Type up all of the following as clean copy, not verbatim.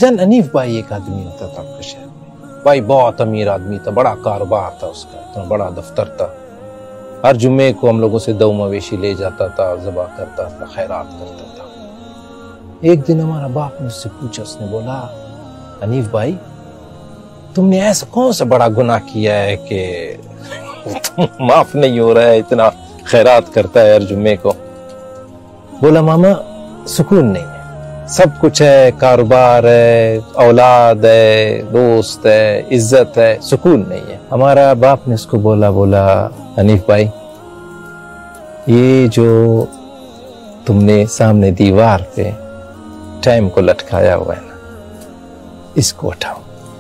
جان حنیف بھائی ایک آدمی ہوتا تھا آپ کے شہر میں، بھائی بہت امیر آدمی تھا، بڑا کاروبار تھا اس کا، اتنا بڑا دفتر تھا، ہر جمعے کو ہم لوگوں سے 2 مویشی لے جاتا تھا، ذبح کرتا تھا، خیرات کرتا تھا۔ ایک دن ہمارا باپ نے اس سے پوچھا، اس نے بولا حنیف بھائی تم نے ایسا کون سا بڑا گناہ کیا ہے کہ معاف نہیں ہو رہا ہے، اتنا خیرات کرتا ہے ہر جمعے کو؟ بولا ماما سکون نہیں ہے، سب کچھ ہے، کاروبار ہے، اولاد ہے، دوست ہے، عزت ہے، سکون نہیں ہے۔ ہمارا باپ نے اس کو بولا حنیف بھائی یہ جو تم نے سامنے دیوار پہ ٹائم کو لٹکایا ہوا ہے نا، اس کو اٹھاؤ،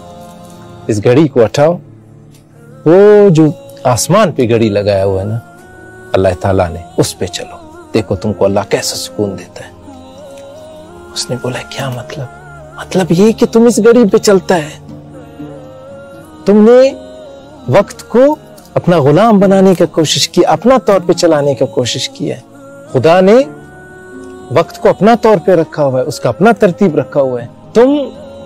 اس گھڑی کو اٹھاؤ، وہ جو آسمان پہ گھڑی لگایا ہوا ہے نا اللہ تعالیٰ نے، اس پہ چلو، دیکھو تم کو اللہ کیسا سکون دیتا ہے۔ اس نے بولا کیا مطلب یہ کہ تم اس گھڑی پہ چلتا ہے، تم نے وقت کو اپنا غلام بنانے کی کوشش کی، اپنا طور پہ چلانے کی کوشش کی ہے۔ خدا نے وقت کو اپنا طور پہ رکھا ہوا ہے، اس کا اپنا ترتیب رکھا ہوا ہے، تم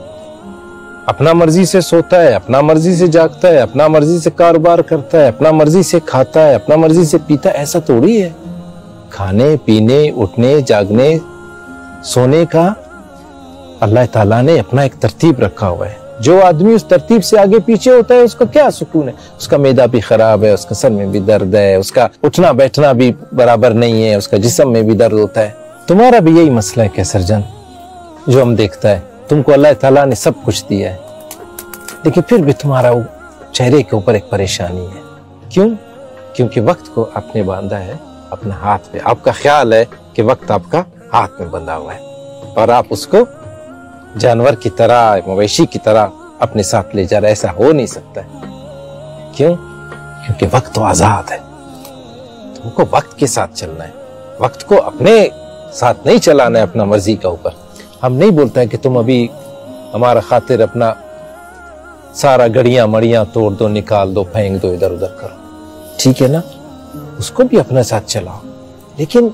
اپنا مرضی سے سوتا ہے، اپنا مرضی سے جاگتا ہے، اپنا مرضی سے کاروبار کرتا ہے، اپنا مرضی سے کھاتا ہے، اپنا مرضی سے پیتا ہے، ایسا تھوڑی ہے۔ کھانے پینے اٹھنے جاگنے سونے کا اللہ تعالیٰ نے اپنا ایک ترتیب رکھا ہوا ہے۔ جو آدمی اس ترتیب سے آگے پیچھے ہوتا ہے اس کو کیا سکون ہے؟ اس کا معدہ بھی خراب ہے، اس کا سر میں بھی درد ہے، اس کا اٹھنا بیٹھنا بھی برابر نہیں ہے، اس کا جسم میں بھی درد ہوتا ہے۔ تمہارا بھی یہی مسئلہ ہے کیسر جان، جو ہم دیکھتا ہے تم کو اللہ تعالیٰ نے سب کچھ دیا ہے، لیکن پھر بھی تمہارا چہرے کے اوپر ایک پریشانی ہے۔ کیوں؟ کیونکہ وقت کو آپ نے باندھا ہے اپنا ہاتھ پہ، آپ کا خیال ہے کہ وقت آپ کا ہاتھ میں بندھا ہوا ہے، اور آپ اس کو جانور کی طرح، مویشی کی طرح اپنے ساتھ لے جا رہے۔ ایسا ہو نہیں سکتا ہے۔ کیوں؟ کیونکہ وقت تو آزاد ہے، تم کو وقت کے ساتھ چلنا ہے، وقت کو اپنے ساتھ نہیں چلانا ہے اپنا مرضی کا اوپر۔ ہم نہیں بولتا ہے کہ تم ابھی ہمارا خاطر اپنا سارا گڑیاں مڑیاں توڑ دو، نکال دو، پھینک دو، ادھر ادھر کرو، ٹھیک ہے نا، اس کو بھی اپنے ساتھ چلاؤ، لیکن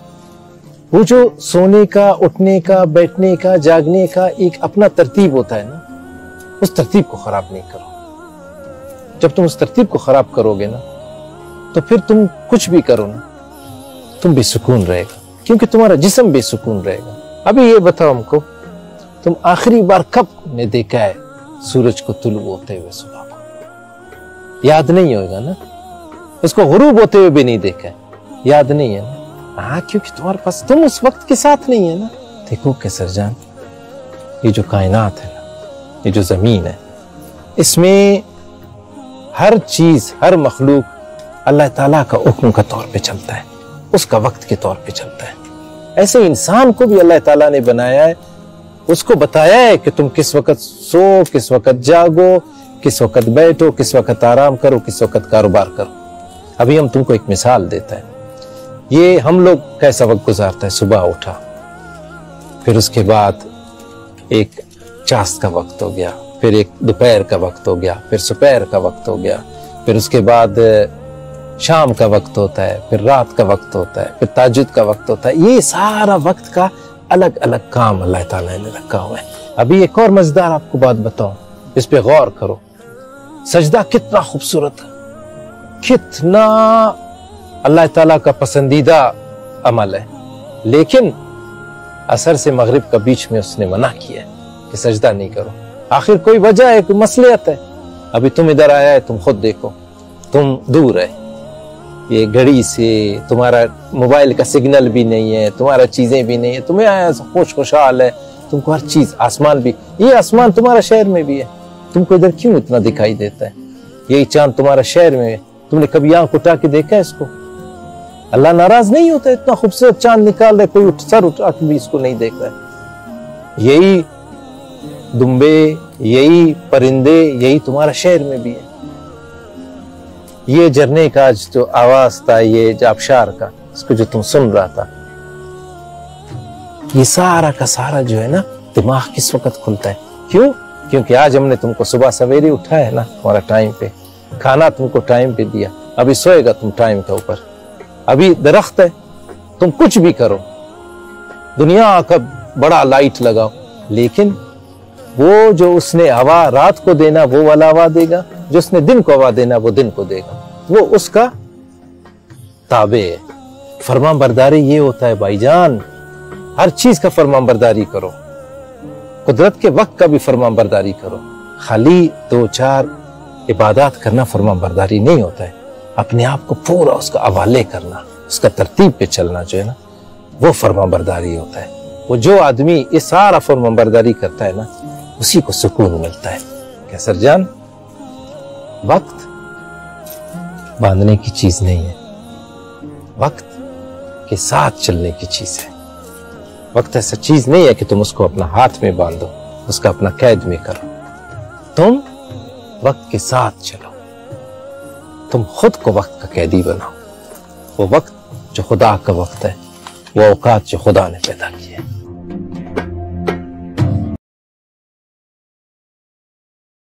وہ جو سونے کا، اٹھنے کا، بیٹھنے کا، جاگنے کا ایک اپنا ترتیب ہوتا ہے نا، اس ترتیب کو خراب نہیں کرو۔ جب تم اس ترتیب کو خراب کرو گے نا تو پھر تم کچھ بھی کرو نا تم بے سکون رہے گا، کیونکہ تمہارا جسم بے سکون رہے گا۔ ابھی یہ بتاؤ ہم کو، تم آخری بار کب نے دیکھا ہے سورج کو طلوع ہوتے ہوئے صبح کو؟ یاد نہیں ہوگا نا، اس کو غروب ہوتے ہوئے بھی نہیں دیکھا ہے، یاد نہیں ہے نا؟ ہاں، کیونکہ تمہارے پاس تم اس وقت کے ساتھ نہیں ہے نا۔ دیکھو کیسر جان، یہ جو کائنات ہے نا، یہ جو زمین ہے، اس میں ہر چیز، ہر مخلوق اللہ تعالیٰ کا حکم کا طور پہ چلتا ہے، اس کا وقت کے طور پہ چلتا ہے۔ ایسے انسان کو بھی اللہ تعالیٰ نے بنایا ہے، اس کو بتایا ہے کہ تم کس وقت سو، کس وقت جاگو، کس وقت بیٹھو، کس وقت آرام کرو، کس وقت کاروبار کرو۔ ابھی ہم تم کو ایک مثال دیتا ہے، یہ ہم لوگ کیسا وقت گزارتا ہے؟ صبح اٹھا، پھر اس کے بعد ایک چاس کا وقت ہو گیا، پھر ایک دوپہر کا وقت ہو گیا، پھر سپہر کا وقت ہو گیا، پھر اس کے بعد شام کا وقت ہوتا ہے، پھر رات کا وقت ہوتا ہے، پھر تہجد کا وقت ہوتا ہے۔ یہ سارا وقت کا الگ الگ کام اللہ تعالیٰ نے رکھا ہوا ہے۔ ابھی ایک اور مزیدار آپ کو بات بتاؤں، اس پہ غور کرو۔ سجدہ کتنا خوبصورت ہے، کتنا اللہ تعالیٰ کا پسندیدہ عمل ہے، لیکن عصر سے مغرب کا بیچ میں اس نے منع کیا ہے کہ سجدہ نہیں کرو۔ آخر کوئی وجہ ہے، کوئی مصلحت ہے؟ ابھی تم ادھر آیا ہے، تم خود دیکھو، تم دور ہے، یہ گھڑی سے تمہارا موبائل کا سگنل بھی نہیں ہے، تمہارا چیزیں بھی نہیں ہے، تمہیں آیا خوشحال ہے، تم کو ہر چیز، آسمان بھی، یہ آسمان تمہارا شہر میں بھی ہے، تم کو ادھر کیوں اتنا دکھائی دیتا ہے؟ یہی چاند تمہارا شہر میں ہے، تم نے کبھی آنکھ اٹھا کے دیکھا ہے اس کو؟ اللہ ناراض نہیں ہوتا، اتنا خوبصورت چاند نکال رہے، کوئی سر اٹھا کے بھی اس کو نہیں دیکھ رہا ہے۔ یہی دمبے، یہی پرندے، یہی تمہارا شہر میں بھی ہے۔ یہ جھرنے کا جو آواز تھا، یہ جو آبشار کا، اس کو جو تم سن رہا تھا، یہ سارا کا سارا جو ہے نا، دماغ کس وقت کھلتا ہے؟ کیوں؟ کیونکہ آج ہم نے تم کو صبح سویرے اٹھا ہے نا، ہمارا ٹائم پہ، کھانا تم کو ٹائم پہ دیا، ابھی سوئے گا تم ٹائم کے اوپر، ابھی درخت ہے، تم کچھ بھی کرو، دنیا کا بڑا لائٹ لگاؤ، لیکن وہ جو اس نے ہوا رات کو دینا وہ والا ہوا دے گا، جو اس نے دن کو ہوا دینا وہ دن کو دے گا، وہ اس کا تابع ہے۔ فرمان برداری یہ ہوتا ہے بھائی جان، ہر چیز کا فرمان برداری کرو، قدرت کے وقت کا بھی فرمان برداری کرو۔ خالی 2-4 عبادات کرنا فرمان برداری نہیں ہوتا ہے، اپنے آپ کو پورا اس کا حوالے کرنا، اس کا ترتیب پہ چلنا جو ہے نا وہ فرمان برداری ہوتا ہے۔ وہ جو آدمی یہ سارا فرمان برداری کرتا ہے نا اسی کو سکون ملتا ہے۔ کہ سر جان وقت باندھنے کی چیز نہیں ہے، وقت کے ساتھ چلنے کی چیز ہے۔ وقت ایسا چیز نہیں ہے کہ تم اس کو اپنا ہاتھ میں باندھو، اس کا اپنا قید میں کرو۔ تم وقت کے ساتھ چلو، تم خود کو وقت کا قیدی بناؤ۔ وہ وقت جو خدا کا وقت ہے، وہ اوقات جو خدا نے پیدا کیے۔